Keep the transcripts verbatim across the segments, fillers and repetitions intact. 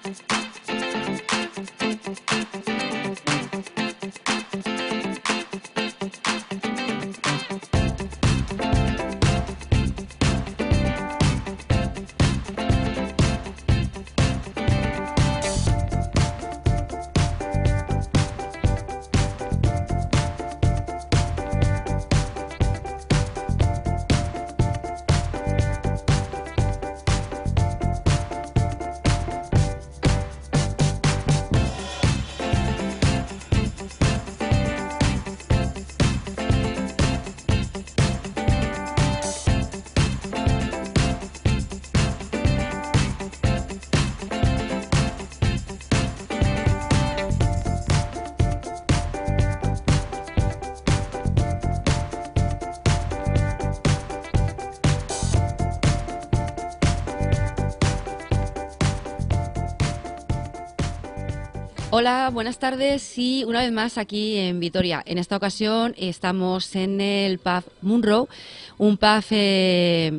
Hola, buenas tardes y una vez más aquí en Vitoria. En esta ocasión estamos en el pub Munro, un pub eh,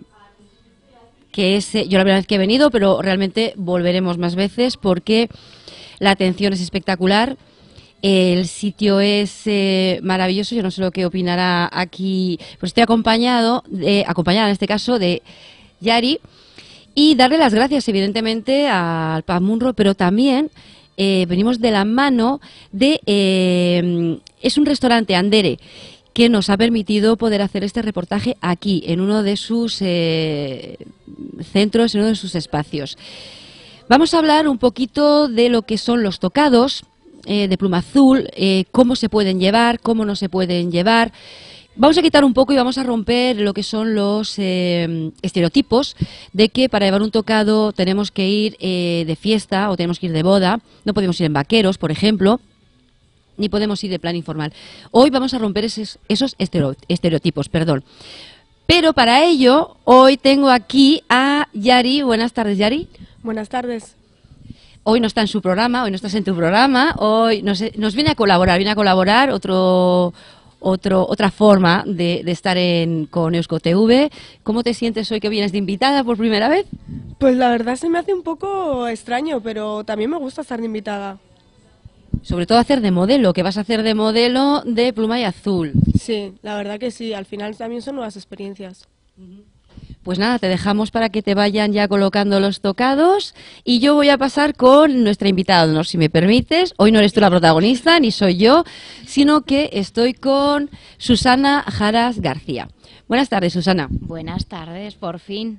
que es, eh, yo la primera vez que he venido, pero realmente volveremos más veces porque la atención es espectacular, el sitio es eh, maravilloso. Yo no sé lo que opinará aquí, pues estoy acompañado, de, acompañada en este caso de Yari, y darle las gracias evidentemente al pub Munro, pero también Eh, venimos de la mano de... Eh, es un restaurante, Andere, que nos ha permitido poder hacer este reportaje aquí, en uno de sus eh, centros, en uno de sus espacios. Vamos a hablar un poquito de lo que son los tocados eh, de pluma azul, eh, cómo se pueden llevar, cómo no se pueden llevar. Vamos a quitar un poco y vamos a romper lo que son los eh, estereotipos de que para llevar un tocado tenemos que ir eh, de fiesta o tenemos que ir de boda, no podemos ir en vaqueros, por ejemplo, ni podemos ir de plan informal. Hoy vamos a romper esos, esos estereotipos, perdón. Pero para ello, hoy tengo aquí a Yari. Buenas tardes, Yari. Buenas tardes. Hoy no está en su programa, hoy no estás en tu programa, hoy nos, nos viene a colaborar, viene a colaborar otro... Otro, otra forma de, de estar en, con Eusko T V. ¿Cómo te sientes hoy que vienes de invitada por primera vez? Pues la verdad se me hace un poco extraño, pero también me gusta estar de invitada. Sobre todo hacer de modelo, que vas a hacer de modelo de pluma y azul. Sí, la verdad que sí, al final también son nuevas experiencias. Pues nada, te dejamos para que te vayan ya colocando los tocados y yo voy a pasar con nuestra invitada, ¿no? Si me permites. Hoy no eres tú la protagonista, ni soy yo, sino que estoy con Susana Jaras García. Buenas tardes, Susana. Buenas tardes, por fin.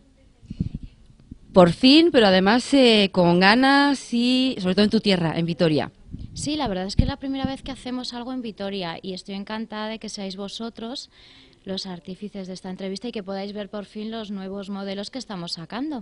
Por fin, pero además eh, con ganas y sobre todo en tu tierra, en Vitoria. Sí, la verdad es que es la primera vez que hacemos algo en Vitoria y estoy encantada de que seáis vosotros los artífices de esta entrevista y que podáis ver por fin los nuevos modelos que estamos sacando.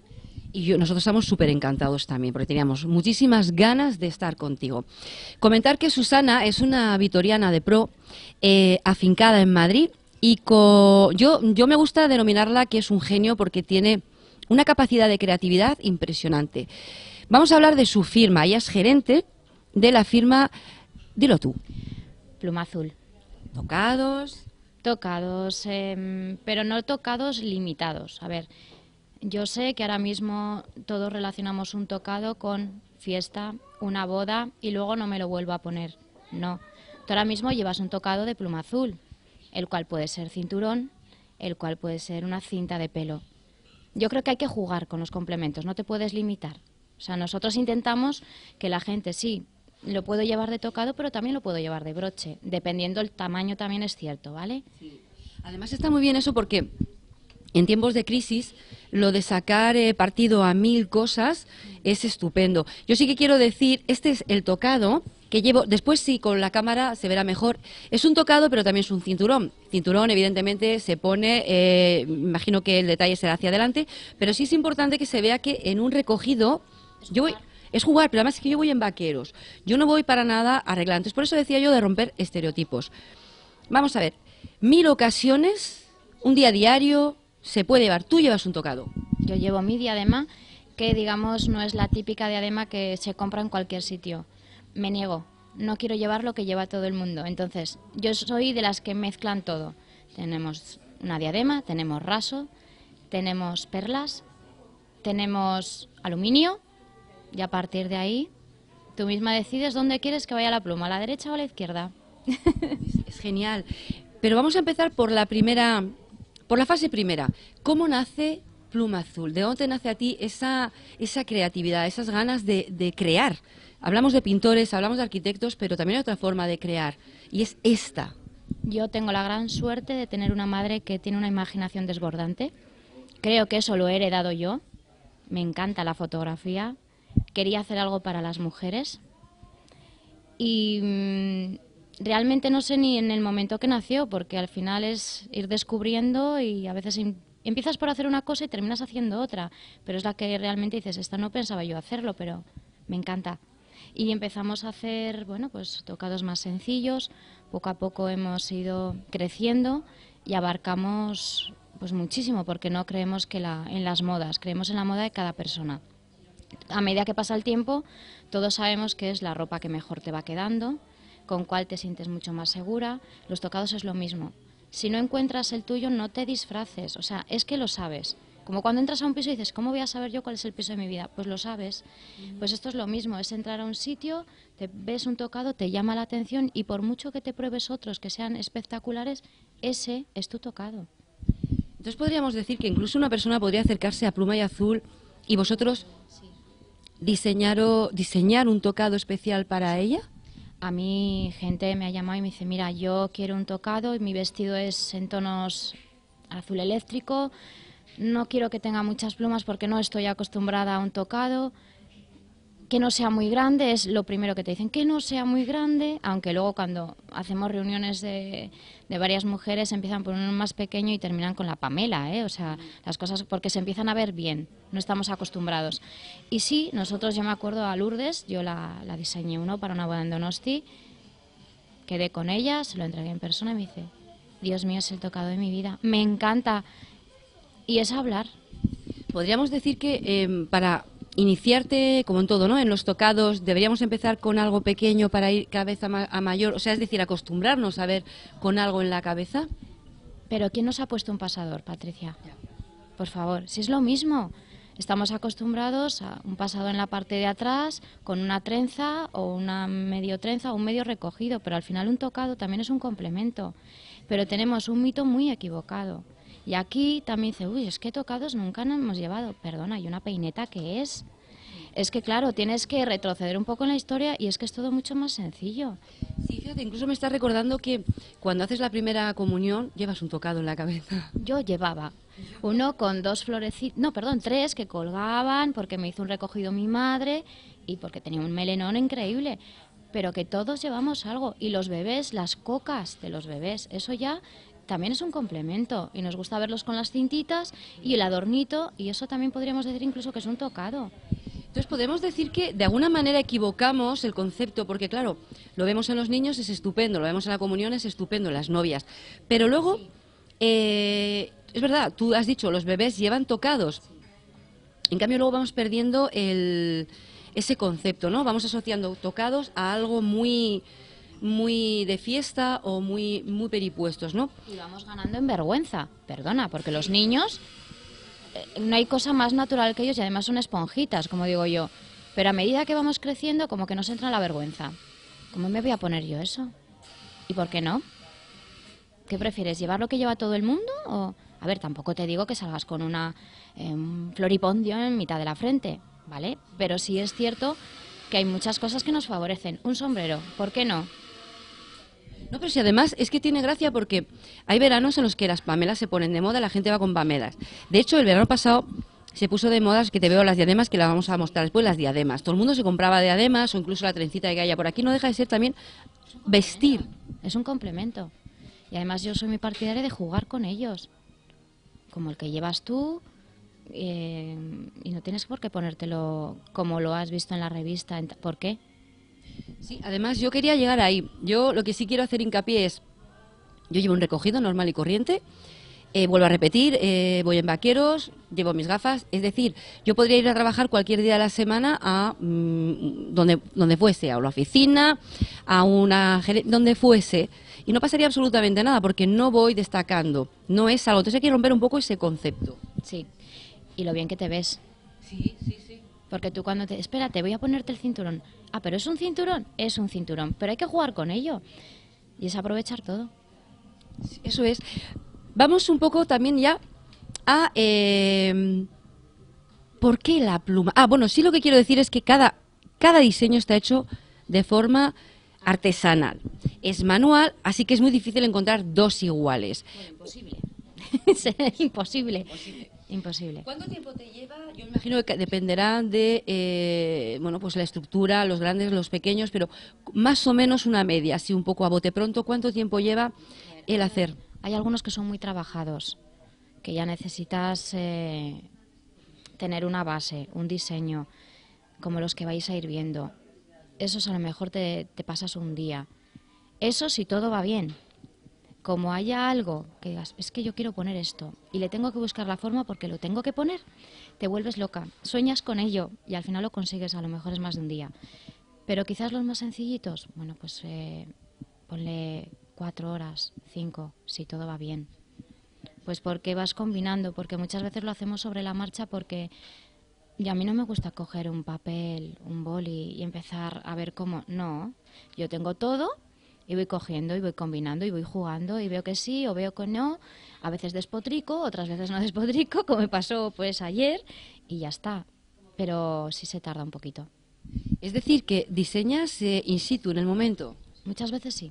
Y yo, nosotros estamos súper encantados también, porque teníamos muchísimas ganas de estar contigo. Comentar que Susana es una vitoriana de pro, eh, afincada en Madrid, y co yo, yo me gusta denominarla que es un genio porque tiene una capacidad de creatividad impresionante. Vamos a hablar de su firma. Ella es gerente de la firma, dilo tú. Pluma Azul. Tocados... Tocados, eh, pero no tocados limitados. A ver, yo sé que ahora mismo todos relacionamos un tocado con fiesta, una boda y luego no me lo vuelvo a poner. No, tú ahora mismo llevas un tocado de pluma azul, el cual puede ser cinturón, el cual puede ser una cinta de pelo. Yo creo que hay que jugar con los complementos, no te puedes limitar. O sea, nosotros intentamos que la gente sí, lo puedo llevar de tocado, pero también lo puedo llevar de broche. Dependiendo el tamaño también es cierto, ¿vale? Sí. Además está muy bien eso porque en tiempos de crisis lo de sacar eh, partido a mil cosas es estupendo. Yo sí que quiero decir, este es el tocado que llevo, después sí con la cámara se verá mejor. Es un tocado pero también es un cinturón. Cinturón evidentemente se pone, eh, imagino que el detalle será hacia adelante, pero sí es importante que se vea que en un recogido, yo voy... Es jugar, pero además es que yo voy en vaqueros. Yo no voy para nada arreglada. Entonces, por eso decía yo de romper estereotipos. Vamos a ver, mil ocasiones, un día diario, se puede llevar. Tú llevas un tocado. Yo llevo mi diadema, que digamos no es la típica diadema que se compra en cualquier sitio. Me niego, no quiero llevar lo que lleva todo el mundo. Entonces, yo soy de las que mezclan todo. Tenemos una diadema, tenemos raso, tenemos perlas, tenemos aluminio. Y a partir de ahí, tú misma decides dónde quieres que vaya la pluma, a la derecha o a la izquierda. Es genial. Pero vamos a empezar por la primera, por la fase primera. ¿Cómo nace Pluma Azul? ¿De dónde nace a ti esa, esa creatividad, esas ganas de, de crear? Hablamos de pintores, hablamos de arquitectos, pero también hay otra forma de crear, y es esta. Yo tengo la gran suerte de tener una madre que tiene una imaginación desbordante. Creo que eso lo he heredado yo. Me encanta la fotografía. Quería hacer algo para las mujeres. Y mmm, realmente no sé ni en el momento que nació, porque al final es ir descubriendo y a veces empiezas por hacer una cosa y terminas haciendo otra. Pero es la que realmente dices, esta no pensaba yo hacerlo, pero me encanta. Y empezamos a hacer, bueno, pues tocados más sencillos. Poco a poco hemos ido creciendo y abarcamos pues muchísimo, porque no creemos que la, en las modas, creemos en la moda de cada persona. A medida que pasa el tiempo, todos sabemos que es la ropa que mejor te va quedando, con cuál te sientes mucho más segura. Los tocados es lo mismo. Si no encuentras el tuyo, no te disfraces, o sea, es que lo sabes. Como cuando entras a un piso y dices, ¿cómo voy a saber yo cuál es el piso de mi vida? Pues lo sabes. Pues esto es lo mismo, es entrar a un sitio, te ves un tocado, te llama la atención y por mucho que te pruebes otros que sean espectaculares, ese es tu tocado. Entonces podríamos decir que incluso una persona podría acercarse a Pluma y Azul y vosotros Sí. diseñar, o, diseñar un tocado especial para ella. A mí gente me ha llamado y me dice, mira, yo quiero un tocado y mi vestido es en tonos azul eléctrico. No quiero que tenga muchas plumas porque no estoy acostumbrada a un tocado. Que no sea muy grande, es lo primero que te dicen, que no sea muy grande, aunque luego cuando hacemos reuniones de, de varias mujeres empiezan por uno más pequeño y terminan con la Pamela, ¿eh? O sea, las cosas porque se empiezan a ver bien, no estamos acostumbrados. Y sí, nosotros, yo me acuerdo a Lourdes, yo la, la diseñé uno para una boda en Donosti, quedé con ella, se lo entregué en persona y me dice, Dios mío, es el tocado de mi vida, me encanta. Y es hablar. Podríamos decir que eh, para iniciarte, como en todo, ¿no? En los tocados, deberíamos empezar con algo pequeño para ir cada vez a, ma a mayor, o sea, es decir, acostumbrarnos a ver con algo en la cabeza. Pero ¿quién nos ha puesto un pasador, Patricia? Por favor, si es lo mismo. Estamos acostumbrados a un pasado en la parte de atrás, con una trenza o una medio trenza o un medio recogido, pero al final un tocado también es un complemento. Pero tenemos un mito muy equivocado. Y aquí también dice, uy, es que tocados nunca nos hemos llevado. Perdona, ¿y una peineta qué es? Es que claro, tienes que retroceder un poco en la historia y es que es todo mucho más sencillo. Sí, fíjate, incluso me está recordando que cuando haces la primera comunión llevas un tocado en la cabeza. Yo llevaba uno con dos florecitas, no, perdón, tres que colgaban porque me hizo un recogido mi madre y porque tenía un melenón increíble. Pero que todos llevamos algo. Y los bebés, las cocas de los bebés, eso ya también es un complemento. Y nos gusta verlos con las cintitas y el adornito, y eso también podríamos decir incluso que es un tocado. Entonces podemos decir que de alguna manera equivocamos el concepto, porque claro, lo vemos en los niños, es estupendo, lo vemos en la comunión, es estupendo, en las novias. Pero luego, eh, es verdad, tú has dicho, los bebés llevan tocados. En cambio luego vamos perdiendo el, ese concepto, ¿no? Vamos asociando tocados a algo muy, muy de fiesta o muy, muy peripuestos, ¿no? Y vamos ganando en vergüenza, perdona, porque los niños, eh, no hay cosa más natural que ellos y además son esponjitas, como digo yo. Pero a medida que vamos creciendo, como que nos entra la vergüenza. ¿Cómo me voy a poner yo eso? ¿Y por qué no? ¿Qué prefieres, llevar lo que lleva todo el mundo o...? A ver, tampoco te digo que salgas con una eh, un floripondio en mitad de la frente, ¿vale? Pero sí es cierto que hay muchas cosas que nos favorecen. Un sombrero, ¿por qué no? No, pero si además es que tiene gracia porque hay veranos en los que las pamelas se ponen de moda, la gente va con pamelas. De hecho, el verano pasado se puso de moda, que te veo las diademas, que las vamos a mostrar después, las diademas. Todo el mundo se compraba diademas o incluso la trencita que haya por aquí. No deja de ser también vestir. Es un complemento. Y además yo soy muy partidaria de jugar con ellos. Como el que llevas tú, eh, y no tienes por qué ponértelo como lo has visto en la revista. ¿Por qué? Sí, además yo quería llegar ahí. Yo lo que sí quiero hacer hincapié es, yo llevo un recogido normal y corriente, eh, vuelvo a repetir, eh, voy en vaqueros, llevo mis gafas, es decir, yo podría ir a trabajar cualquier día de la semana a mmm, donde, donde fuese, a la oficina, a una donde fuese, y no pasaría absolutamente nada porque no voy destacando, no es algo, entonces hay que romper un poco ese concepto. Sí, y lo bien que te ves. Sí, sí, sí. Porque tú cuando te... Espérate, voy a ponerte el cinturón. Ah, pero ¿es un cinturón? Es un cinturón. Pero hay que jugar con ello. Y es aprovechar todo. Eso es. Vamos un poco también ya a... Eh, ¿por qué la pluma? Ah, bueno, sí lo que quiero decir es que cada, cada diseño está hecho de forma artesanal. Es manual, así que es muy difícil encontrar dos iguales. Bueno, imposible. imposible. Imposible. Imposible. ¿Cuánto tiempo te lleva? Yo me imagino que dependerá de eh, bueno, pues la estructura, los grandes, los pequeños, pero más o menos una media, así un poco a bote pronto. ¿Cuánto tiempo lleva el hacer? Hay algunos que son muy trabajados, que ya necesitas eh, tener una base, un diseño, como los que vais a ir viendo. Esos a lo mejor te, te pasas un día. Eso si todo va bien. Como haya algo que digas, es que yo quiero poner esto y le tengo que buscar la forma porque lo tengo que poner, te vuelves loca, sueñas con ello y al final lo consigues, a lo mejor es más de un día. Pero quizás los más sencillitos, bueno, pues eh, ponle cuatro horas, cinco, si todo va bien. Pues porque vas combinando, porque muchas veces lo hacemos sobre la marcha porque y a mí no me gusta coger un papel, un boli y empezar a ver cómo, no, yo tengo todo. Y voy cogiendo y voy combinando y voy jugando y veo que sí o veo que no. A veces despotrico, otras veces no despotrico, como me pasó pues ayer y ya está. Pero sí se tarda un poquito. Es decir, que diseñas eh, in situ en el momento. Muchas veces sí.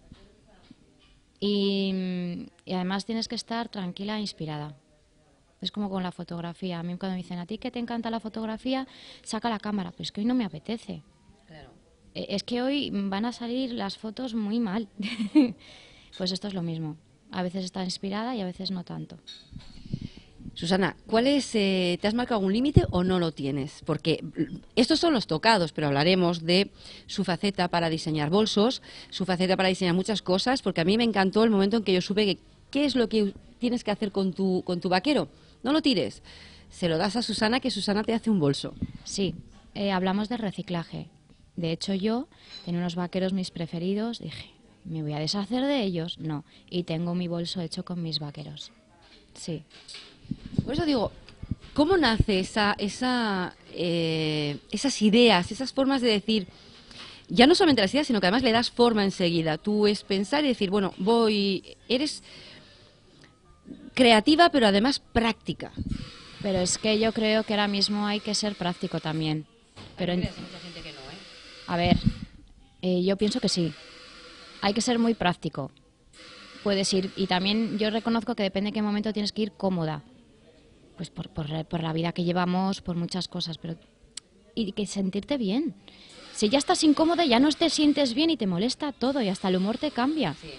Y, y además tienes que estar tranquila e inspirada. Es como con la fotografía. A mí cuando me dicen, ¿a ti que te encanta la fotografía? Saca la cámara. Pues es que hoy no me apetece. Claro. Es que hoy van a salir las fotos muy mal. Pues esto es lo mismo. A veces está inspirada y a veces no tanto. Susana, ¿cuál es, eh, ¿te has marcado un límite o no lo tienes? Porque estos son los tocados, pero hablaremos de su faceta para diseñar bolsos, su faceta para diseñar muchas cosas, porque a mí me encantó el momento en que yo supe que qué es lo que tienes que hacer con tu, con tu vaquero. No lo tires, se lo das a Susana, que Susana te hace un bolso. Sí, eh, hablamos de reciclaje. De hecho, yo tenía unos vaqueros mis preferidos, dije, ¿me voy a deshacer de ellos? No, y tengo mi bolso hecho con mis vaqueros. Sí. Por eso digo, ¿cómo nace esa, esa, eh, esas ideas, esas formas de decir, ya no solamente las ideas, sino que además le das forma enseguida? Tú es pensar y decir, bueno, voy, eres creativa, pero además práctica. Pero es que yo creo que ahora mismo hay que ser práctico también. Pero en... A ver, eh, yo pienso que sí. Hay que ser muy práctico. Puedes ir, y también yo reconozco que depende de qué momento tienes que ir cómoda. Pues por, por, por la vida que llevamos, por muchas cosas, pero y que sentirte bien. Si ya estás incómoda, ya no te sientes bien y te molesta todo y hasta el humor te cambia. Sí.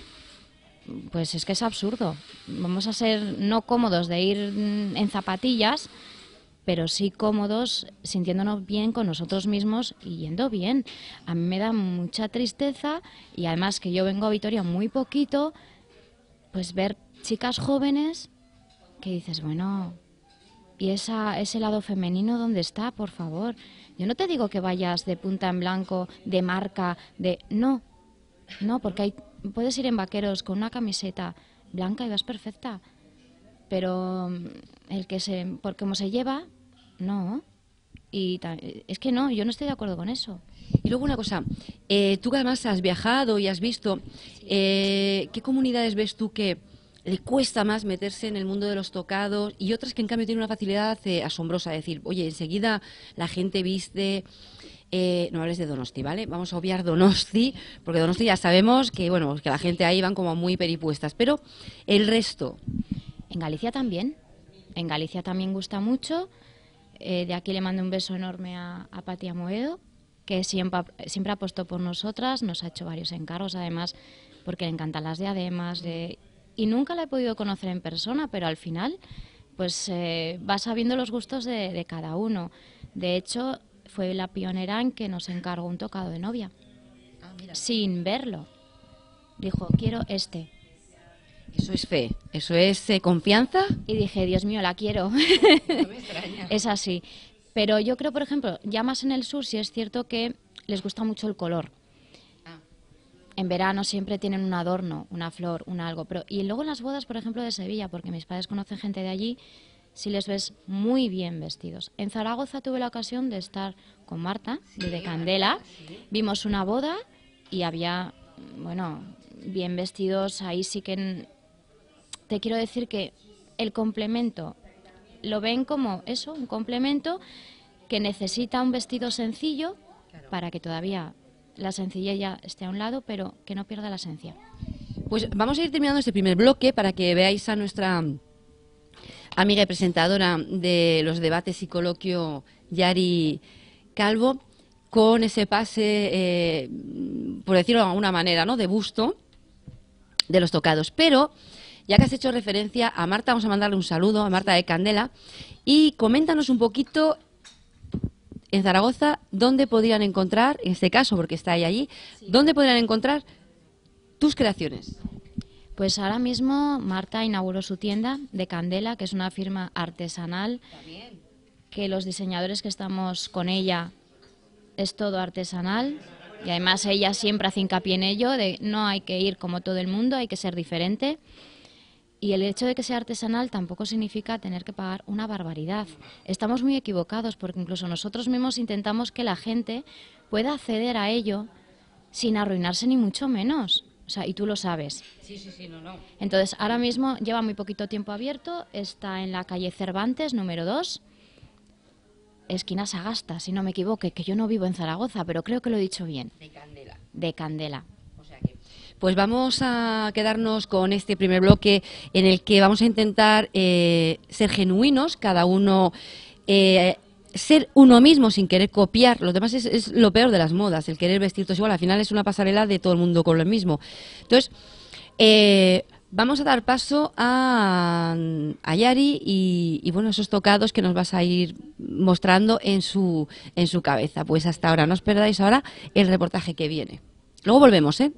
Pues es que es absurdo. Vamos a ser no cómodos de ir en zapatillas, pero sí cómodos sintiéndonos bien con nosotros mismos y yendo bien. A mí me da mucha tristeza y además que yo vengo a Vitoria muy poquito, pues ver chicas jóvenes que dices, bueno, ¿y esa, ese lado femenino dónde está, por favor? Yo no te digo que vayas de punta en blanco, de marca, de... No, no, porque hay, puedes ir en vaqueros con una camiseta blanca y vas perfecta. Pero el que se, por cómo se lleva, no. Y es que no, yo no estoy de acuerdo con eso. Y luego una cosa, eh, tú que además has viajado y has visto, eh, ¿qué comunidades ves tú que le cuesta más meterse en el mundo de los tocados y otras que en cambio tienen una facilidad eh, asombrosa? Es decir, oye, enseguida la gente viste... Eh, no hables de Donosti, ¿vale? Vamos a obviar Donosti, porque Donosti ya sabemos que, bueno, que la gente ahí van como muy peripuestas, pero el resto... En Galicia también, en Galicia también gusta mucho. Eh, de aquí le mando un beso enorme a, a Pati Amoedo, que siempre, siempre apostó por nosotras, nos ha hecho varios encargos, además, porque le encantan las diademas, de, y nunca la he podido conocer en persona, pero al final, pues eh, vas sabiendo los gustos de, de cada uno. De hecho, fue la pionera en que nos encargó un tocado de novia, ah, mira, sin verlo. Dijo, quiero este. Eso es fe, eso es eh, confianza. Y dije, Dios mío, la quiero. No me extraña. Es así. Pero yo creo, por ejemplo, ya más en el sur sí es cierto que les gusta mucho el color. Ah. En verano siempre tienen un adorno, una flor, un algo. Pero y luego en las bodas, por ejemplo, de Sevilla, porque mis padres conocen gente de allí, si les ves muy bien vestidos. En Zaragoza tuve la ocasión de estar con Marta, de, de Candela, vimos una boda y había, bueno, bien vestidos. Ahí sí que te quiero decir que el complemento lo ven como eso, un complemento que necesita un vestido sencillo para que todavía la sencillez ya esté a un lado, pero que no pierda la esencia. Pues vamos a ir terminando este primer bloque para que veáis a nuestra amiga y presentadora de los debates y coloquio, Yari Calvo, con ese pase, eh, por decirlo de alguna manera, ¿no?, de busto de los tocados. Pero, ya que has hecho referencia a Marta, vamos a mandarle un saludo a Marta de Candela y coméntanos un poquito en Zaragoza dónde podrían encontrar, en este caso, porque está ahí allí, sí, dónde podrían encontrar tus creaciones. Pues ahora mismo Marta inauguró su tienda de Candela, que es una firma artesanal, también, que los diseñadores que estamos con ella es todo artesanal, y además ella siempre hace hincapié en ello, de no hay que ir como todo el mundo, hay que ser diferente. Y el hecho de que sea artesanal tampoco significa tener que pagar una barbaridad. Estamos muy equivocados porque incluso nosotros mismos intentamos que la gente pueda acceder a ello sin arruinarse ni mucho menos. O sea, y tú lo sabes. Sí, sí, sí, no, no. Entonces, ahora mismo lleva muy poquito tiempo abierto, está en la calle Cervantes, número dos, esquina Sagasta, si no me equivoque, que yo no vivo en Zaragoza, pero creo que lo he dicho bien. De Candela. De Candela. Pues vamos a quedarnos con este primer bloque en el que vamos a intentar eh, ser genuinos, cada uno eh, ser uno mismo sin querer copiar. Lo demás es, es lo peor de las modas, el querer vestir todos igual. Al final es una pasarela de todo el mundo con lo mismo. Entonces, eh, vamos a dar paso a, a Yari y, y bueno, esos tocados que nos vas a ir mostrando en su, en su cabeza. Pues hasta ahora, no os perdáis ahora el reportaje que viene. Luego volvemos, ¿eh?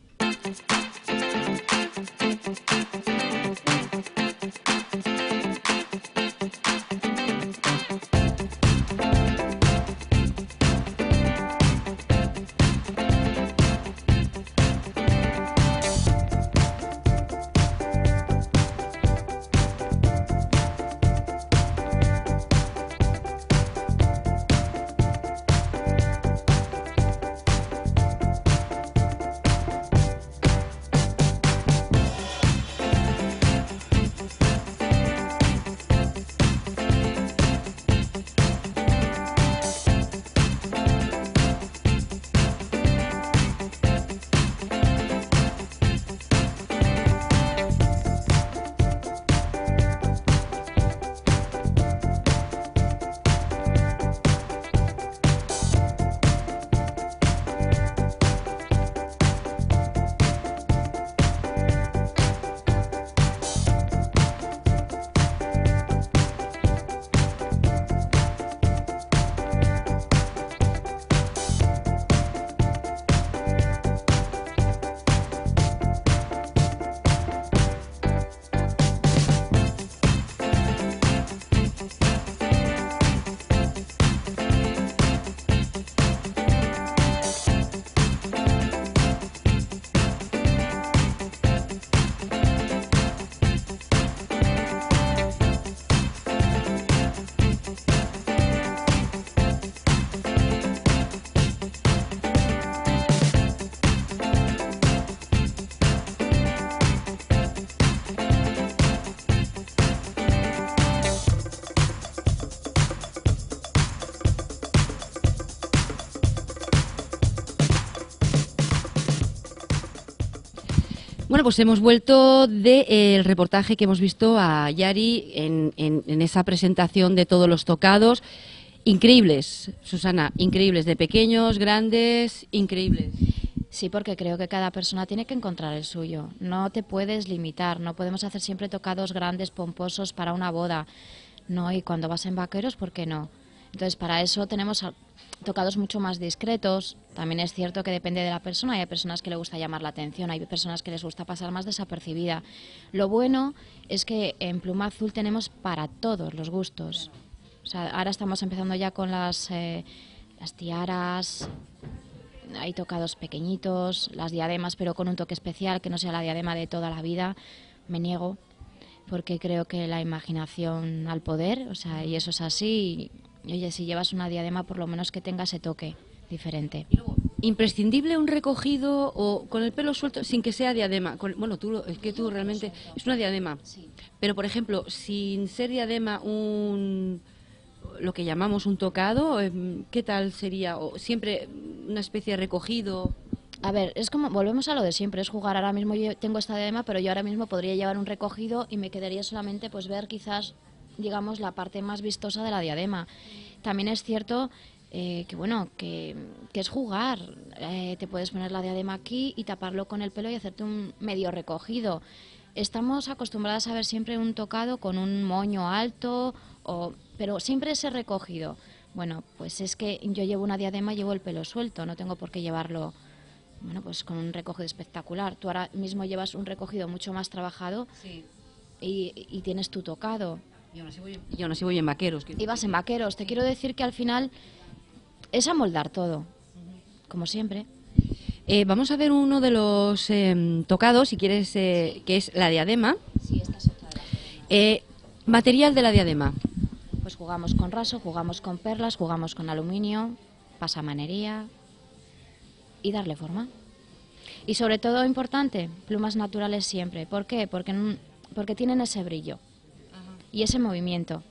Bueno, pues hemos vuelto del reportaje que hemos visto a Yari en, en, en esa presentación de todos los tocados. Increíbles, Susana, increíbles, de pequeños, grandes, increíbles. Sí, porque creo que cada persona tiene que encontrar el suyo. No te puedes limitar, no podemos hacer siempre tocados grandes, pomposos para una boda. No, y cuando vas en vaqueros, ¿por qué no? Entonces, para eso tenemos tocados mucho más discretos. También es cierto que depende de la persona. Hay personas que le gusta llamar la atención, hay personas que les gusta pasar más desapercibida. Lo bueno es que en Pluma Azul tenemos para todos los gustos. O sea, ahora estamos empezando ya con las, eh, las tiaras, hay tocados pequeñitos, las diademas, pero con un toque especial, que no sea la diadema de toda la vida, me niego. porque creo que la imaginación al poder, o sea, y eso es así. Y, oye, si llevas una diadema, por lo menos que tenga ese toque diferente. ¿Imprescindible un recogido o con el pelo suelto sin que sea diadema? Con, bueno, tú, es que tú realmente es una diadema. Sí. Pero, por ejemplo, sin ser diadema, un lo que llamamos un tocado, ¿qué tal sería? ¿O siempre una especie de recogido? A ver, es como, volvemos a lo de siempre, es jugar. Ahora mismo yo tengo esta diadema, pero yo ahora mismo podría llevar un recogido y me quedaría solamente pues ver quizás, digamos, la parte más vistosa de la diadema. También es cierto eh, que, bueno, que, que es jugar. Eh, te puedes poner la diadema aquí y taparlo con el pelo y hacerte un medio recogido. Estamos acostumbradas a ver siempre un tocado con un moño alto, o, pero siempre ese recogido. Bueno, pues es que yo llevo una diadema, llevo el pelo suelto, no tengo por qué llevarlo. Bueno, pues con un recogido espectacular. Tú ahora mismo llevas un recogido mucho más trabajado, sí, y, y tienes tu tocado. Y aún así voy, y aún así voy en vaqueros. Y vas en vaqueros. Te quiero decir que al final es amoldar todo, como siempre. Eh, vamos a ver uno de los eh, tocados, si quieres, eh, que es la diadema. Sí, esta es otra de las eh, Material de la diadema. Pues jugamos con raso, jugamos con perlas, jugamos con aluminio, pasamanería y darle forma. Y sobre todo, importante, plumas naturales siempre. ¿Por qué? Porque, porque tienen ese brillo. Ajá. Y ese movimiento.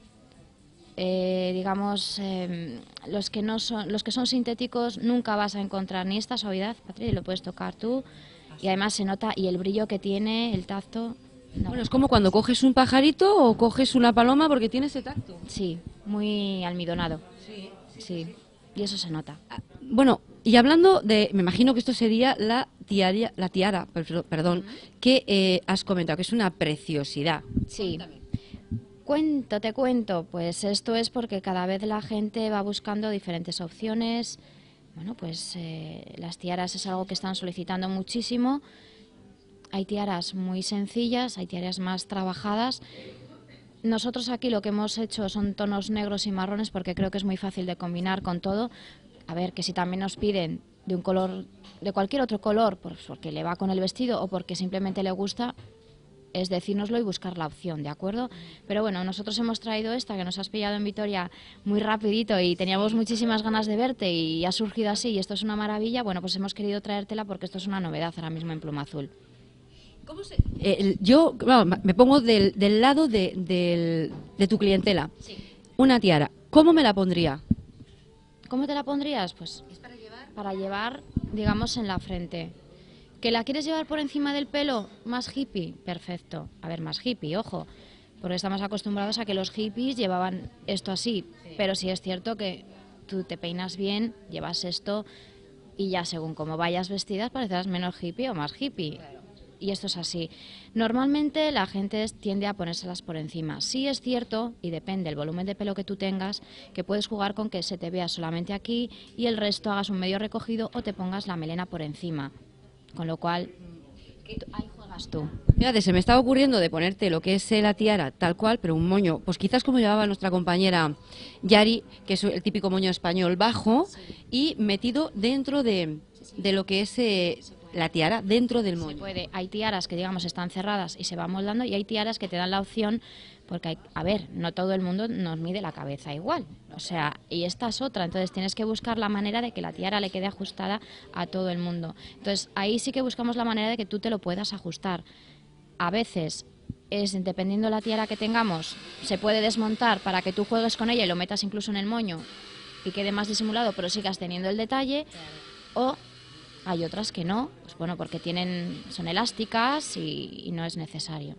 Eh, digamos, eh, los que no son, los que son sintéticos nunca vas a encontrar ni esta suavidad, Patri, lo puedes tocar tú, y además se nota, y el brillo que tiene, el tacto. No. Bueno, es como cuando coges un pajarito o coges una paloma porque tiene ese tacto. Sí, muy almidonado. Sí, sí, sí. sí. Y eso se nota. Bueno, y hablando de, me imagino que esto sería la tiara, la tiara, perdón, uh-huh, que eh, has comentado, que es una preciosidad. Sí. Cuéntame. Cuento, te cuento. Pues esto es porque cada vez la gente va buscando diferentes opciones. Bueno, pues eh, las tiaras es algo que están solicitando muchísimo. Hay tiaras muy sencillas, hay tiaras más trabajadas. Nosotros aquí lo que hemos hecho son tonos negros y marrones porque creo que es muy fácil de combinar con todo. A ver, que si también nos piden de un color, de cualquier otro color, pues porque le va con el vestido o porque simplemente le gusta, es decírnoslo y buscar la opción, ¿de acuerdo? Pero bueno, nosotros hemos traído esta que nos has pillado en Vitoria muy rapidito y teníamos muchísimas ganas de verte y ha surgido así y esto es una maravilla. Bueno, pues hemos querido traértela porque esto es una novedad ahora mismo en Pluma Azul. ¿Cómo se, eh, yo bueno, me pongo del, del lado de, del, de tu clientela. Sí. Una tiara, ¿cómo me la pondría? ¿Cómo te la pondrías? Pues ¿es para llevar? Para llevar, digamos, en la frente. ¿Que la quieres llevar por encima del pelo? Más hippie, perfecto. A ver, más hippie, ojo, porque estamos acostumbrados a que los hippies llevaban esto así, sí. Pero sí es cierto que tú te peinas bien, llevas esto y ya según como vayas vestidas parecerás menos hippie o más hippie. Claro. Y esto es así. Normalmente la gente tiende a ponérselas por encima. Sí es cierto, y depende del volumen de pelo que tú tengas, que puedes jugar con que se te vea solamente aquí y el resto hagas un medio recogido o te pongas la melena por encima. Con lo cual, ahí juegas tú. Fíjate, se me estaba ocurriendo de ponerte lo que es la tiara tal cual, pero un moño, pues quizás como llevaba nuestra compañera Yari, que es el típico moño español bajo, sí. Y metido dentro de, de lo que es eh, la tiara, dentro del moño. Se puede. Hay tiaras que, digamos, están cerradas y se van moldando y hay tiaras que te dan la opción, porque, hay, a ver, no todo el mundo nos mide la cabeza igual. O sea, y esta es otra. Entonces tienes que buscar la manera de que la tiara le quede ajustada a todo el mundo. Entonces ahí sí que buscamos la manera de que tú te lo puedas ajustar. A veces, es dependiendo de la tiara que tengamos, se puede desmontar para que tú juegues con ella y lo metas incluso en el moño y quede más disimulado, pero sigas teniendo el detalle. O hay otras que no, pues bueno, porque tienen, son elásticas y, y no es necesario.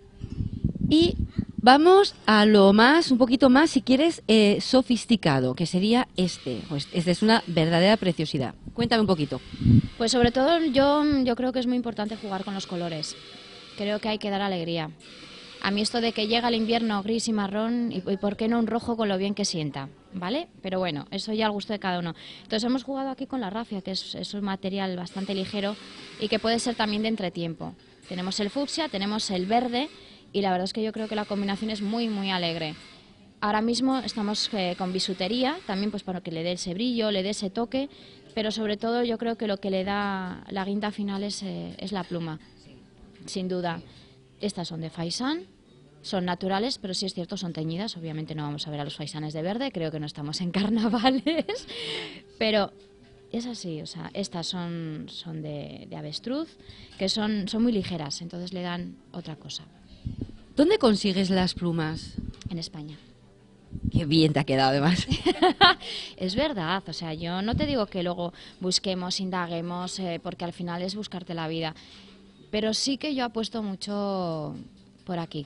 Y vamos a lo más, un poquito más, si quieres, eh, sofisticado, que sería este. Pues este es una verdadera preciosidad. Cuéntame un poquito. Pues sobre todo yo, yo creo que es muy importante jugar con los colores. Creo que hay que dar alegría. A mí esto de que llega el invierno gris y marrón, y, y por qué no un rojo con lo bien que sienta, ¿vale? Pero bueno, eso ya al gusto de cada uno. Entonces hemos jugado aquí con la rafia, que es, es un material bastante ligero y que puede ser también de entretiempo. Tenemos el fucsia, tenemos el verde y la verdad es que yo creo que la combinación es muy, muy alegre. Ahora mismo estamos eh, con bisutería, también pues para que le dé ese brillo, le dé ese toque, pero sobre todo yo creo que lo que le da la guinda final es, eh, es la pluma, sin duda. Estas son de Faisán Son naturales, pero sí es cierto, son teñidas. Obviamente no vamos a ver a los faisanes de verde, creo que no estamos en carnavales, pero es así, o sea, estas son, son de, de avestruz, que son, son muy ligeras, entonces le dan otra cosa. ¿Dónde consigues las plumas? En España. Qué bien te ha quedado, además. Es verdad, o sea, yo no te digo que luego busquemos, indaguemos, eh, porque al final es buscarte la vida, pero sí que yo apuesto mucho por aquí.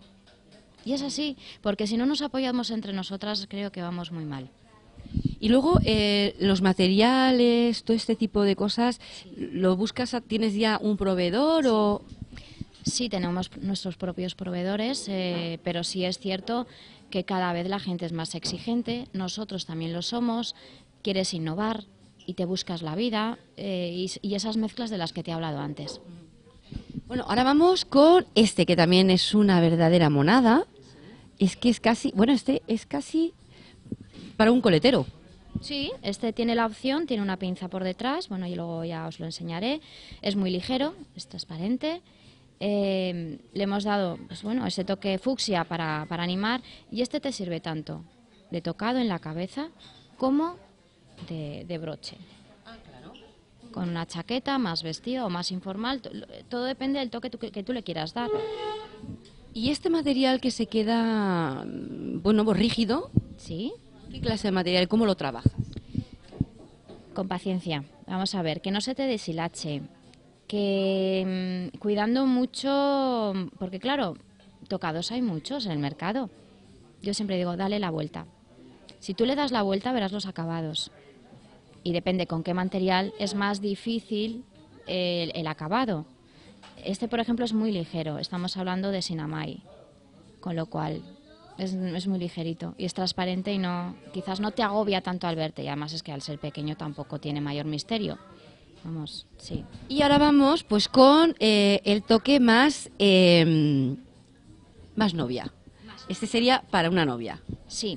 Y es así, porque si no nos apoyamos entre nosotras, creo que vamos muy mal. Y luego eh, los materiales, todo este tipo de cosas, ¿lo buscas? A, ¿Tienes ya un proveedor o...? Sí, tenemos nuestros propios proveedores, eh, pero sí es cierto que cada vez la gente es más exigente, nosotros también lo somos, quieres innovar y te buscas la vida eh, y, y esas mezclas de las que te he hablado antes. Bueno, ahora vamos con este, que también es una verdadera monada. Es que es casi, bueno, este es casi para un coletero. Sí, este tiene la opción, tiene una pinza por detrás, bueno, y luego ya os lo enseñaré. Es muy ligero, es transparente. Eh, le hemos dado, pues bueno, ese toque fucsia para, para animar, y este te sirve tanto de tocado en la cabeza como de, de broche. Con una chaqueta, más vestido o más informal, todo depende del toque que, que tú le quieras dar. ¿Y este material que se queda, bueno, pues rígido? ¿Sí? ¿Qué clase de material? ¿Cómo lo trabajas? Con paciencia. Vamos a ver, que no se te deshilache, que mmm, cuidando mucho, porque claro, tocados hay muchos en el mercado. Yo siempre digo, dale la vuelta. Si tú le das la vuelta, verás los acabados. Y depende con qué material es más difícil el, el acabado. Este, por ejemplo, es muy ligero. Estamos hablando de Sinamay, con lo cual es, es muy ligerito y es transparente y no, quizás no te agobia tanto al verte. Y además es que al ser pequeño tampoco tiene mayor misterio. Vamos, sí. Y ahora vamos, pues, con eh, el toque más, eh, más novia. Este sería para una novia. Sí.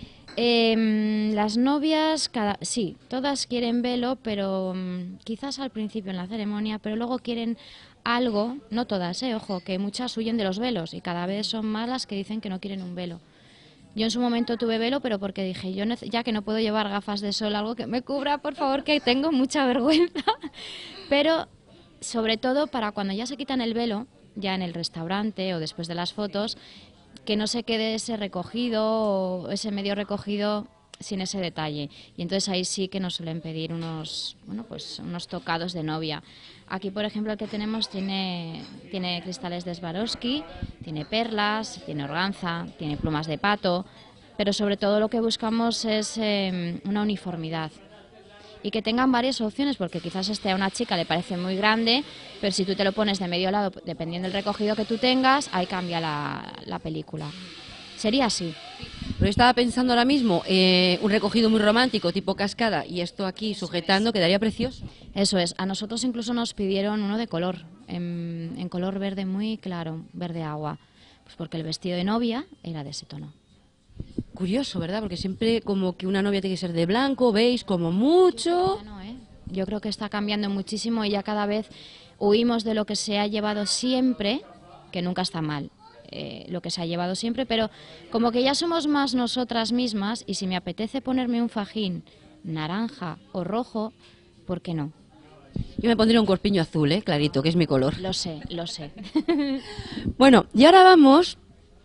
Eh, las novias, cada, sí, todas quieren velo, pero um, quizás al principio en la ceremonia, pero luego quieren algo, no todas, eh, ojo, que muchas huyen de los velos y cada vez son más las que dicen que no quieren un velo. Yo en su momento tuve velo, pero porque dije, yo ya que no puedo llevar gafas de sol, algo que me cubra, por favor, que tengo mucha vergüenza. Pero sobre todo para cuando ya se quitan el velo, ya en el restaurante o después de las fotos, que no se quede ese recogido o ese medio recogido sin ese detalle. Y entonces ahí sí que nos suelen pedir unos, bueno, pues unos tocados de novia. Aquí, por ejemplo, el que tenemos tiene, tiene cristales de Swarovski, tiene perlas, tiene organza, tiene plumas de pato, pero sobre todo lo que buscamos es eh, una uniformidad. Y que tengan varias opciones, porque quizás este a una chica le parece muy grande, pero si tú te lo pones de medio lado, dependiendo del recogido que tú tengas, ahí cambia la, la película. Sería así. Pero estaba pensando ahora mismo, eh, un recogido muy romántico, tipo cascada, y esto aquí sujetando, quedaría precioso. Eso es. A nosotros incluso nos pidieron uno de color, en, en color verde muy claro, verde agua, pues porque el vestido de novia era de ese tono. Curioso, ¿verdad? Porque siempre como que una novia tiene que ser de blanco, veis, como mucho. No, ¿eh? Yo creo que está cambiando muchísimo y ya cada vez huimos de lo que se ha llevado siempre, que nunca está mal, eh, lo que se ha llevado siempre, pero como que ya somos más nosotras mismas y si me apetece ponerme un fajín naranja o rojo, ¿por qué no? Yo me pondría un corpiño azul, ¿eh? Clarito, que es mi color. Lo sé, lo sé. Bueno, y ahora vamos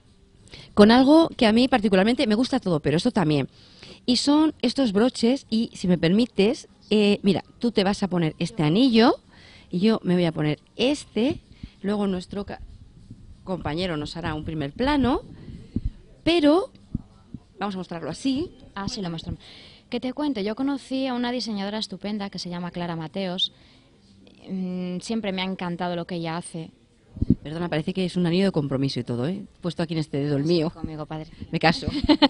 con algo que a mí particularmente me gusta todo, pero esto también. Y son estos broches y, si me permites, eh, mira, tú te vas a poner este anillo y yo me voy a poner este. Luego nuestro compañero nos hará un primer plano, pero vamos a mostrarlo así. Ah, sí, lo muestro. Que te cuente, yo conocí a una diseñadora estupenda que se llama Clara Mateos. Mm, siempre me ha encantado lo que ella hace. Perdona, parece que es un anillo de compromiso y todo, ¿eh? Puesto aquí en este dedo el mío. Conmigo, padre. Me caso.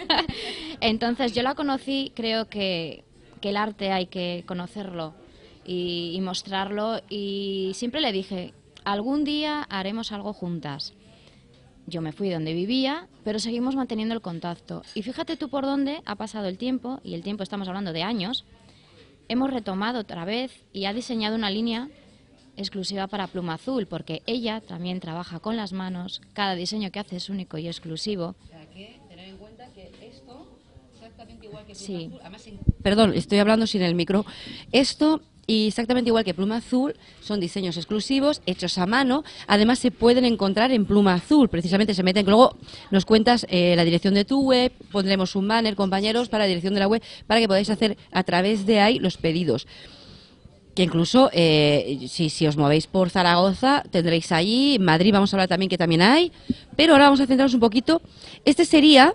Entonces, yo la conocí, creo que, que el arte hay que conocerlo y, y mostrarlo. Y siempre le dije, algún día haremos algo juntas. Yo me fui donde vivía, pero seguimos manteniendo el contacto. Y fíjate tú por dónde ha pasado el tiempo, y el tiempo estamos hablando de años, hemos retomado otra vez y ha diseñado una línea exclusiva para Pluma Azul, porque ella también trabaja con las manos, cada diseño que hace es único y exclusivo. O sea que tener en cuenta que esto, exactamente igual que Pluma Sí. Azul, además en- perdón, estoy hablando sin el micro, esto y exactamente igual que Pluma Azul son diseños exclusivos, hechos a mano, además se pueden encontrar en Pluma Azul, precisamente se meten, luego nos cuentas eh, la dirección de tu web, pondremos un banner, compañeros, para la dirección de la web, para que podáis hacer a través de ahí los pedidos. Que incluso, eh, si, si os movéis por Zaragoza, tendréis allí, en Madrid vamos a hablar también que también hay, pero ahora vamos a centrarnos un poquito. Este sería,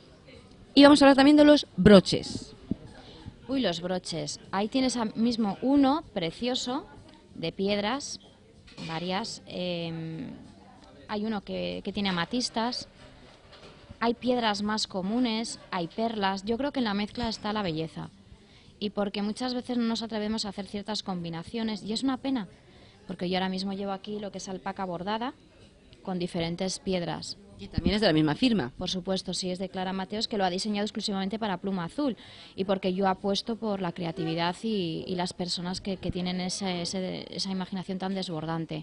y vamos a hablar también de los broches. Uy, los broches. Ahí tienes ahora mismo uno precioso de piedras, varias. eh, hay uno que, que tiene amatistas. Hay piedras más comunes, hay perlas. Yo creo que en la mezcla está la belleza. Y porque muchas veces no nos atrevemos a hacer ciertas combinaciones. Y es una pena, porque yo ahora mismo llevo aquí lo que es alpaca bordada con diferentes piedras. Y también es de la misma firma. Por supuesto, sí, es de Clara Mateos, que lo ha diseñado exclusivamente para Pluma Azul. Y porque yo apuesto por la creatividad y, y las personas que, que tienen ese, ese, esa imaginación tan desbordante.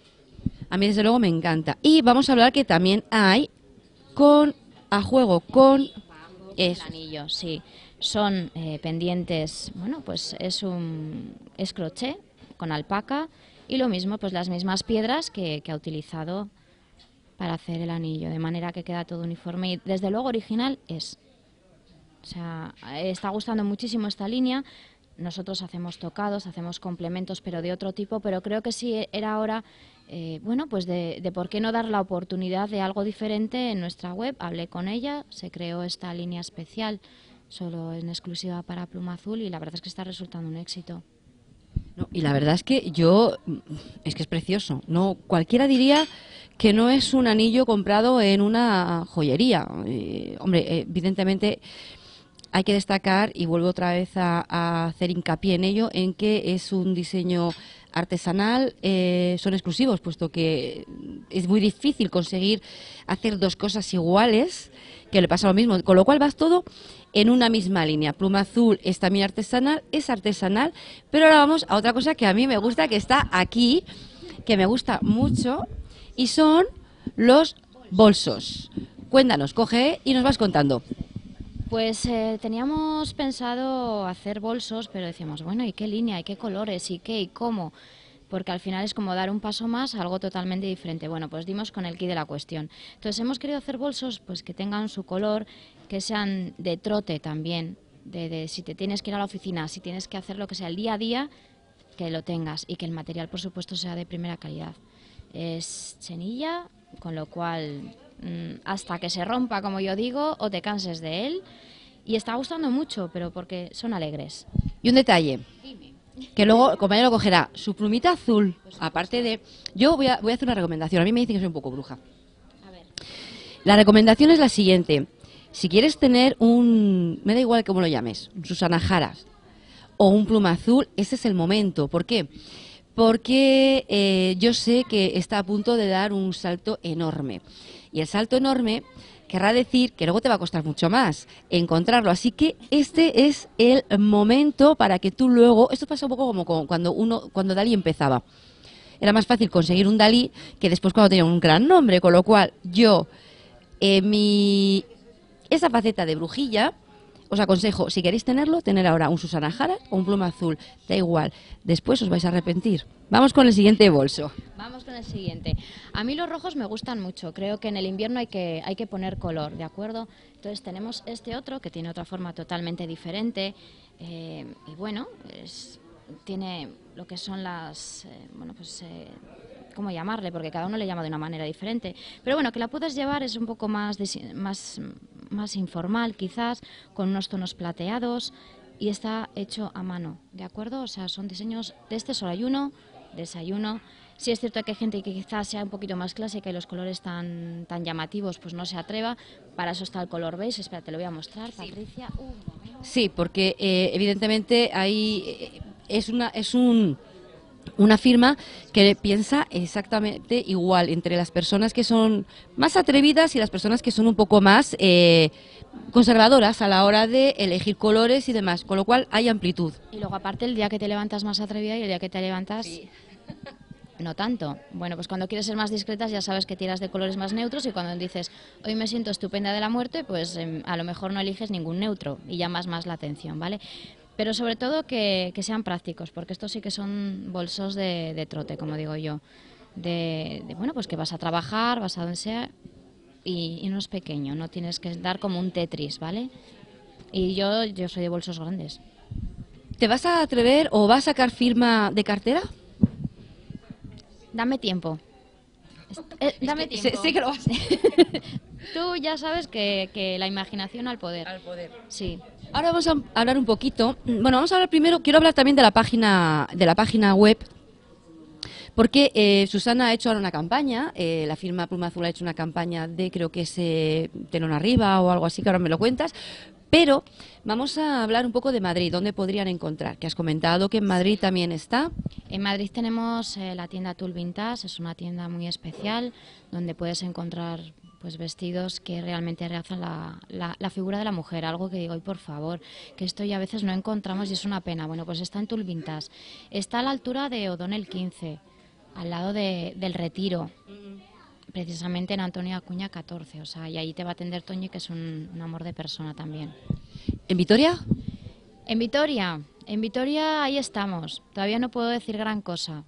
A mí desde luego me encanta. Y vamos a hablar que también hay con, a juego con... El Eso. anillo, sí. Son eh, pendientes, bueno, pues es un es crochet con alpaca y lo mismo, pues las mismas piedras que, que ha utilizado para hacer el anillo, de manera que queda todo uniforme y desde luego original es. O sea, eh, está gustando muchísimo esta línea. Nosotros hacemos tocados, hacemos complementos, pero de otro tipo, pero creo que sí era hora, eh, bueno, pues de, de por qué no dar la oportunidad de algo diferente en nuestra web. Hablé con ella, se creó esta línea especial, solo en exclusiva para Pluma Azul, y la verdad es que está resultando un éxito. No, y la verdad es que yo, es que es precioso. No, cualquiera diría que no es un anillo comprado en una joyería. Eh, hombre, evidentemente hay que destacar, y vuelvo otra vez a, a hacer hincapié en ello, en que es un diseño artesanal, eh, son exclusivos, puesto que es muy difícil conseguir hacer dos cosas iguales, que le pasa lo mismo, con lo cual vas todo en una misma línea. Pluma Azul es también artesanal, es artesanal, pero ahora vamos a otra cosa que a mí me gusta, que está aquí, que me gusta mucho, y son los bolsos. Cuéntanos, coge y nos vas contando. Pues eh, teníamos pensado hacer bolsos, pero decíamos, bueno, ¿y qué línea? ¿Y qué colores? ¿Y qué? ¿Y cómo? Porque al final es como dar un paso más a algo totalmente diferente. Bueno, pues dimos con el quid de la cuestión. Entonces hemos querido hacer bolsos pues que tengan su color, que sean de trote también, de, de si te tienes que ir a la oficina, si tienes que hacer lo que sea el día a día, que lo tengas y que el material, por supuesto, sea de primera calidad. Es chenilla, con lo cual mmm, hasta que se rompa, como yo digo, o te canses de él. Y está gustando mucho, pero porque son alegres. Y un detalle, que luego el compañero cogerá su plumita azul, aparte de... Yo voy a, voy a hacer una recomendación, a mí me dicen que soy un poco bruja. A ver. La recomendación es la siguiente: si quieres tener un... me da igual cómo lo llames, un Susana Jaras o un pluma azul, ese es el momento. ¿Por qué? Porque eh, yo sé que está a punto de dar un salto enorme. Y el salto enorme querrá decir que luego te va a costar mucho más encontrarlo. Así que este es el momento para que tú luego... Esto pasa un poco como con- cuando uno cuando Dalí empezaba. Era más fácil conseguir un Dalí que después cuando tenía un gran nombre. Con lo cual yo, eh, mi esa faceta de brujilla, os aconsejo, si queréis tenerlo, tener ahora un Susana Jara o un pluma azul. Da igual, después os vais a arrepentir. Vamos con el siguiente bolso. Vamos con el siguiente. A mí los rojos me gustan mucho. Creo que en el invierno hay que, hay que poner color, ¿de acuerdo? Entonces tenemos este otro que tiene otra forma totalmente diferente. eh, y bueno, es- tiene lo que son las... eh, bueno, pues... eh, ¿cómo llamarle? Porque cada uno le llama de una manera diferente. Pero bueno, que la puedes llevar es un poco más, disi- más, más informal, quizás, con unos tonos plateados, y está hecho a mano, ¿de acuerdo? O sea, son diseños de este solo hay uno, desayuno. Sí es cierto que hay gente que quizás sea un poquito más clásica y los colores tan, tan llamativos pues no se atreva. Para eso está el color beige. Espera, te lo voy a mostrar, Patricia. Un momento. Sí, porque eh, evidentemente ahí eh, es una es un una firma que piensa exactamente igual entre las personas que son más atrevidas y las personas que son un poco más eh, conservadoras a la hora de elegir colores y demás, con lo cual hay amplitud. Y luego aparte el día que te levantas más atrevida y el día que te levantas no tanto. Bueno, pues cuando quieres ser más discretas ya sabes que tiras de colores más neutros y cuando dices, hoy me siento estupenda de la muerte, pues eh, a lo mejor no eliges ningún neutro y llamas más la atención, ¿vale? Pero sobre todo que, que sean prácticos, porque estos sí que son bolsos de, de trote, como digo yo. De, de, bueno, pues que vas a trabajar, vas a donde sea y, y no es pequeño, no tienes que dar como un Tetris, ¿vale? Y yo, yo soy de bolsos grandes. ¿Te vas a atrever o vas a sacar firma de cartera? Dame tiempo. Eh, dame Sé, tiempo. sé que lo vas Tú ya sabes que, que la imaginación al poder. al poder. Sí. Ahora vamos a hablar un poquito. Bueno, vamos a hablar primero. Quiero hablar también de la página de la página web, porque eh, Susana ha hecho ahora una campaña. Eh, la firma Pluma Azul ha hecho una campaña de, creo que es eh, Telón Arriba o algo así, que ahora me lo cuentas. Pero vamos a hablar un poco de Madrid. ¿Dónde podrían encontrar? Que has comentado que en Madrid también está. En Madrid tenemos eh, la tienda Tul Vintage, es una tienda muy especial donde puedes encontrar pues vestidos que realmente realzan la, la, la figura de la mujer, algo que digo, y por favor, que esto ya a veces no encontramos y es una pena. Bueno, pues está en Tul Vintage, está a la altura de O'Donnell quince, al lado de, del Retiro, precisamente en Antonio Acuña catorce, o sea, y ahí te va a atender Toñi, que es un, un amor de persona también. ¿En Vitoria? En Vitoria, en Vitoria ahí estamos, todavía no puedo decir gran cosa.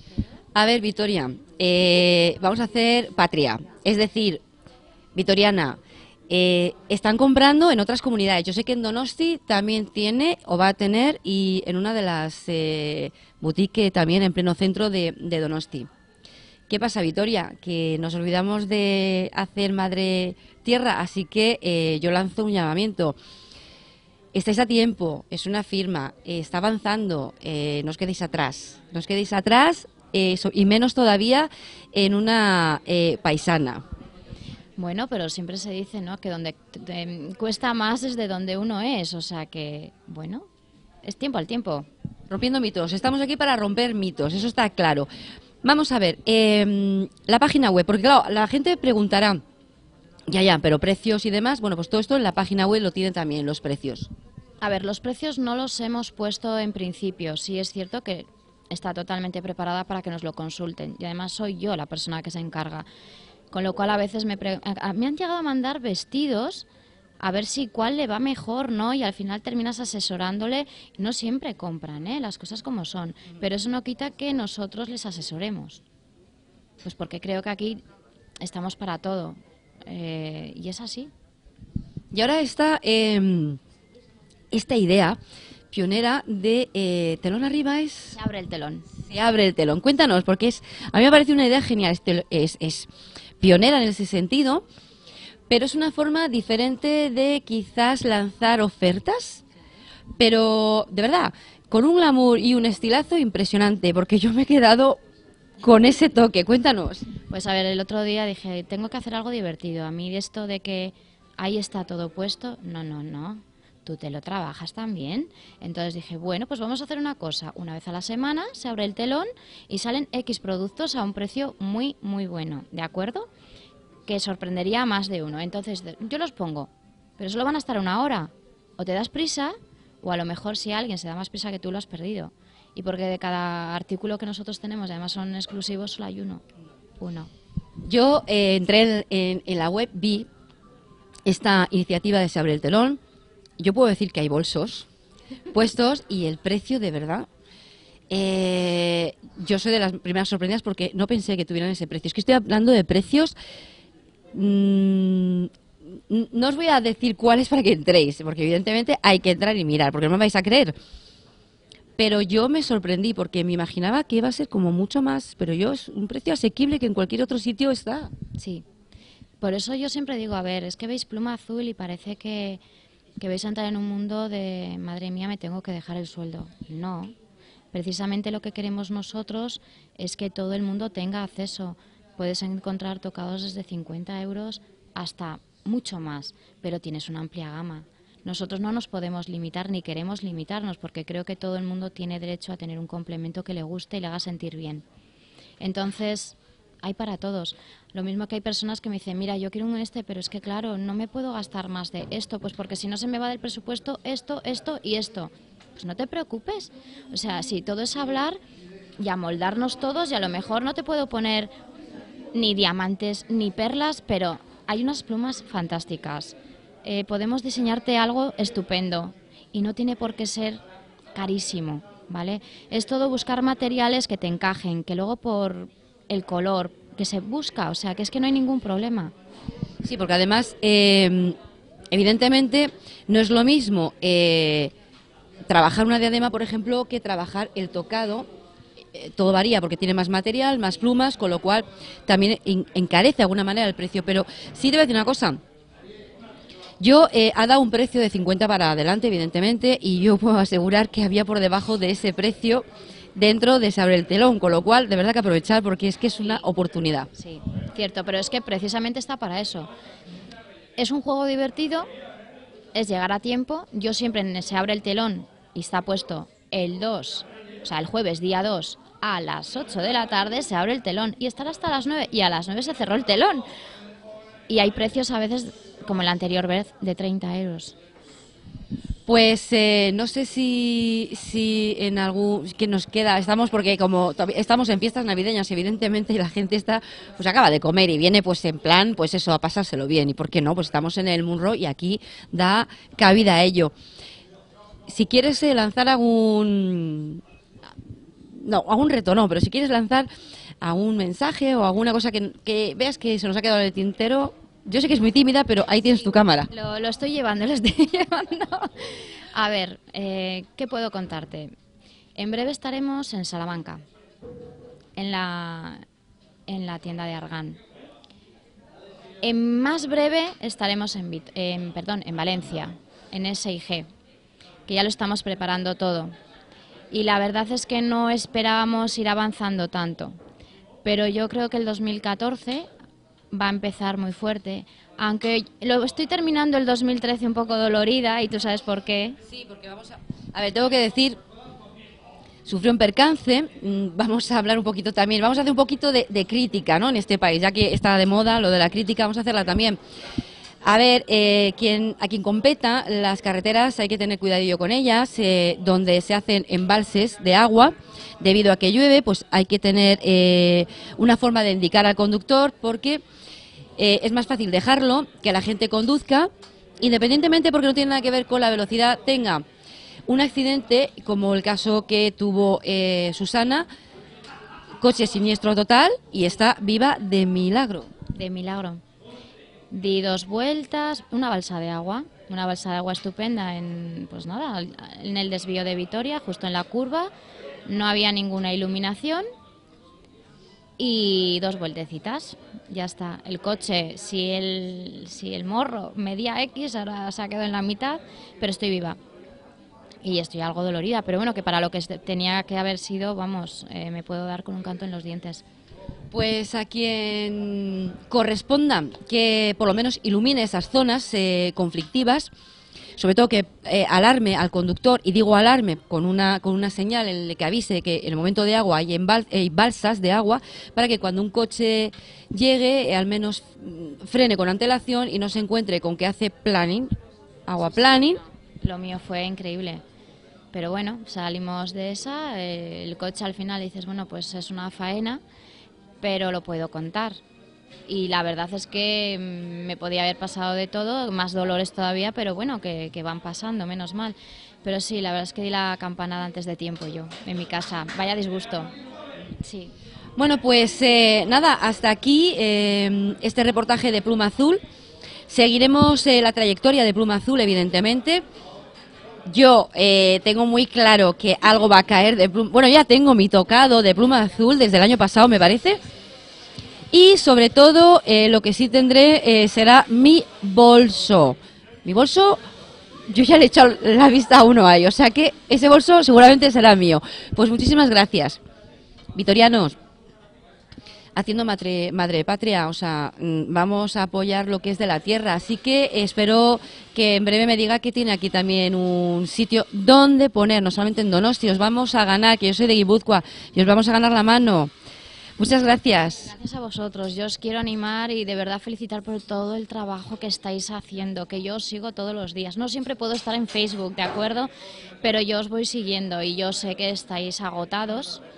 A ver, Vitoria, eh, vamos a hacer patria. Es decir, vitoriana, eh, están comprando en otras comunidades. Yo sé que en Donosti también tiene o va a tener, y en una de las eh, boutiques también en pleno centro de, de Donosti. ¿Qué pasa, Vitoria? Que nos olvidamos de hacer madre tierra, así que eh, yo lanzo un llamamiento. Estáis a tiempo, es una firma, eh, está avanzando, eh, no os quedéis atrás, no os quedéis atrás, eh, so, y menos todavía en una eh, paisana. Bueno, pero siempre se dice, ¿no?, que donde te, cuesta más es de donde uno es, o sea que, bueno, es tiempo al tiempo. Rompiendo mitos, estamos aquí para romper mitos, eso está claro. Vamos a ver, eh, la página web, porque claro, la gente preguntará, ya, ya, pero precios y demás, bueno, pues todo esto en la página web lo tienen también, los precios. A ver, los precios no los hemos puesto en principio, sí es cierto que está totalmente preparada para que nos lo consulten y además soy yo la persona que se encarga. Con lo cual a veces me, pre... me han llegado a mandar vestidos a ver si cuál le va mejor, ¿no? Y al final terminas asesorándole. No siempre compran, ¿eh? Las cosas como son. Pero eso no quita que nosotros les asesoremos. Pues porque creo que aquí estamos para todo. Eh, y es así. Y ahora está eh, esta idea pionera de eh, telón arriba es... Se abre el telón. Se abre el telón. Cuéntanos, porque es a mí me parece una idea genial. Es, es, es pionera en ese sentido, pero es una forma diferente de quizás lanzar ofertas, pero de verdad, con un glamour y un estilazo impresionante, porque yo me he quedado con ese toque. Cuéntanos. Pues a ver, el otro día dije, tengo que hacer algo divertido. A mí esto de que ahí está todo puesto, no, no, no. Tú te lo trabajas también. Entonces dije, bueno, pues vamos a hacer una cosa. Una vez a la semana se abre el telón y salen X productos a un precio muy, muy bueno, ¿de acuerdo? Que sorprendería a más de uno. Entonces yo los pongo, pero solo van a estar una hora. O te das prisa, o a lo mejor si alguien se da más prisa que tú, lo has perdido. Y porque de cada artículo que nosotros tenemos, además son exclusivos, solo hay uno. Uno. Yo eh, entré en, en, en la web, vi esta iniciativa de Se abre el telón. Yo puedo decir que hay bolsos puestos y el precio, de verdad, eh, yo soy de las primeras sorprendidas porque no pensé que tuvieran ese precio. Es que estoy hablando de precios, mmm, no os voy a decir cuáles para que entréis, porque evidentemente hay que entrar y mirar, porque no me vais a creer. Pero yo me sorprendí porque me imaginaba que iba a ser como mucho más, pero yo es un precio asequible que en cualquier otro sitio está. Sí, por eso yo siempre digo, a ver, es que veis Pluma Azul y parece que... que vais a entrar en un mundo de, madre mía, me tengo que dejar el sueldo. No, precisamente lo que queremos nosotros es que todo el mundo tenga acceso. Puedes encontrar tocados desde cincuenta euros hasta mucho más, pero tienes una amplia gama. Nosotros no nos podemos limitar ni queremos limitarnos porque creo que todo el mundo tiene derecho a tener un complemento que le guste y le haga sentir bien. Entonces... hay para todos. Lo mismo que hay personas que me dicen, mira, yo quiero un este, pero es que claro, no me puedo gastar más de esto, pues porque si no se me va del presupuesto esto, esto y esto. Pues no te preocupes. O sea, si todo es hablar y amoldarnos todos, y a lo mejor no te puedo poner ni diamantes ni perlas, pero hay unas plumas fantásticas. Eh, podemos diseñarte algo estupendo y no tiene por qué ser carísimo, ¿vale? Es todo buscar materiales que te encajen, que luego por el color que se busca, o sea, que es que no hay ningún problema. Sí, porque además, eh, evidentemente, no es lo mismo eh, trabajar una diadema, por ejemplo, que trabajar el tocado. Eh, todo varía porque tiene más material, más plumas, con lo cual también en, encarece de alguna manera el precio. Pero sí te voy a decir una cosa. Yo eh, ha dado un precio de cincuenta para adelante, evidentemente, y yo puedo asegurar que había por debajo de ese precio dentro de Se abre el telón, con lo cual, de verdad que aprovechar porque es que es una oportunidad. Sí, cierto, pero es que precisamente está para eso. Es un juego divertido, es llegar a tiempo. Yo siempre en Se abre el telón y está puesto el dos, o sea, el jueves día dos a las ocho de la tarde se abre el telón y estará hasta las nueve, y a las nueve se cerró el telón. Y hay precios a veces, como el anterior vez, de treinta euros. Pues eh, no sé si, si en algún que nos queda, estamos porque como estamos en fiestas navideñas evidentemente y la gente está, pues acaba de comer y viene pues en plan, pues eso, a pasárselo bien, y por qué no, pues estamos en el Munro y aquí da cabida a ello. Si quieres eh, lanzar algún, no, algún reto no, pero si quieres lanzar algún mensaje o alguna cosa que, que veas que se nos ha quedado en el tintero. Yo sé que es muy tímida, pero ahí tienes tu cámara. Lo, lo estoy llevando, lo estoy llevando. A ver, eh, ¿qué puedo contarte? En breve estaremos en Salamanca, en la, en la tienda de Argan. En más breve estaremos en, en, perdón, en Valencia, en S I G, que ya lo estamos preparando todo. Y la verdad es que no esperábamos ir avanzando tanto, pero yo creo que el dos mil catorce va a empezar muy fuerte, aunque lo estoy terminando el dos mil trece un poco dolorida, y tú sabes por qué. Sí, porque vamos a... A ver, tengo que decir, sufrió un percance, vamos a hablar un poquito también, vamos a hacer un poquito de, de crítica, ¿no?, en este país, ya que está de moda lo de la crítica, vamos a hacerla también. A ver, eh, quien, a quien competa, las carreteras hay que tener cuidadillo con ellas, eh, donde se hacen embalses de agua, debido a que llueve, pues hay que tener eh, una forma de indicar al conductor, porque eh, es más fácil dejarlo, que la gente conduzca, independientemente porque no tiene nada que ver con la velocidad, tenga un accidente, como el caso que tuvo eh, Susana, coche siniestro total, y está viva de milagro. De milagro. Di dos vueltas, una balsa de agua, una balsa de agua estupenda en, pues nada, en el desvío de Vitoria, justo en la curva, no había ninguna iluminación y dos vueltecitas, ya está. El coche, si el, si el morro medía X, ahora se ha quedado en la mitad, pero estoy viva. Y estoy algo dolorida, pero bueno, que para lo que tenía que haber sido, vamos, eh, me puedo dar con un canto en los dientes. Pues a quien corresponda que por lo menos ilumine esas zonas eh, conflictivas, sobre todo que eh, alarme al conductor, y digo alarme con una con una señal en la que avise que en el momento de agua hay, embal, hay balsas de agua, para que cuando un coche llegue eh, al menos frene con antelación y no se encuentre con que hace planning, agua planning. Lo mío fue increíble. Pero bueno, salimos de esa, eh, el coche al final dices, bueno, pues es una faena, pero lo puedo contar. Y la verdad es que me podía haber pasado de todo, más dolores todavía, pero bueno, que, que van pasando, menos mal. Pero sí, la verdad es que di la campanada antes de tiempo yo, en mi casa. Vaya disgusto. Sí. Bueno, pues eh, nada, hasta aquí eh, este reportaje de Pluma Azul. Seguiremos eh, la trayectoria de Pluma Azul, evidentemente. Yo eh, tengo muy claro que algo va a caer de Pluma... Bueno, ya tengo mi tocado de Pluma Azul desde el año pasado, me parece. Y sobre todo, eh, lo que sí tendré eh, será mi bolso. Mi bolso, yo ya le he echado la vista a uno ahí, o sea que ese bolso seguramente será mío. Pues muchísimas gracias. Vitorianos, haciendo madre, madre patria, o sea, vamos a apoyar lo que es de la tierra, así que espero que en breve me diga que tiene aquí también un sitio donde poner, no solamente en Donosti, os vamos a ganar, que yo soy de Guipúzcoa, y os vamos a ganar la mano. Muchas gracias. Gracias a vosotros, yo os quiero animar y de verdad felicitar por todo el trabajo que estáis haciendo, que yo os sigo todos los días. No siempre puedo estar en Facebook, ¿de acuerdo? Pero yo os voy siguiendo y yo sé que estáis agotados,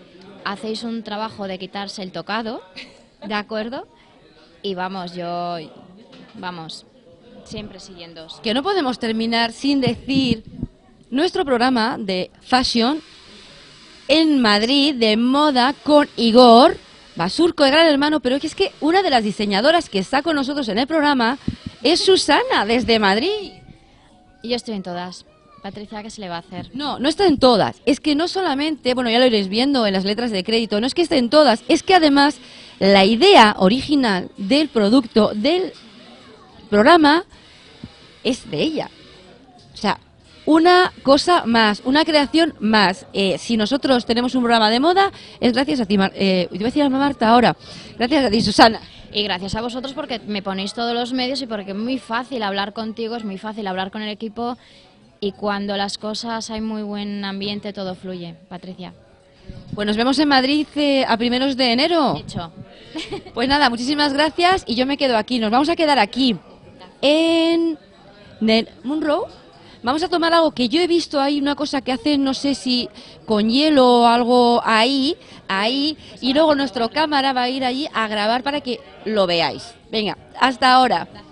hacéis un trabajo de quitarse el tocado, ¿de acuerdo? Y vamos, yo, vamos, siempre siguiéndoos. Que no podemos terminar sin decir nuestro programa de fashion en Madrid, de moda, con Igor Basurco, de Gran Hermano, pero es que una de las diseñadoras que está con nosotros en el programa es Susana, desde Madrid. Y yo estoy en todas. Patricia, ¿qué se le va a hacer? No, no está en todas. Es que no solamente, bueno, ya lo iréis viendo en las letras de crédito, no es que esté en todas, es que además la idea original del producto, del programa, es de ella. O sea, una cosa más, una creación más. Eh, si nosotros tenemos un programa de moda, es gracias a ti, Mar eh, te voy a decir a Marta ahora, gracias a ti, Susana. Y gracias a vosotros porque me ponéis todos los medios y porque es muy fácil hablar contigo, es muy fácil hablar con el equipo y cuando las cosas hay muy buen ambiente todo fluye. Patricia. Pues nos vemos en Madrid eh, a primeros de enero. Hecho. Pues nada, muchísimas gracias y yo me quedo aquí. Nos vamos a quedar aquí en el Monroe. Vamos a tomar algo que yo he visto ahí, una cosa que hacen, no sé si con hielo o algo ahí, ahí, y luego nuestro cámara va a ir allí a grabar para que lo veáis. Venga, hasta ahora.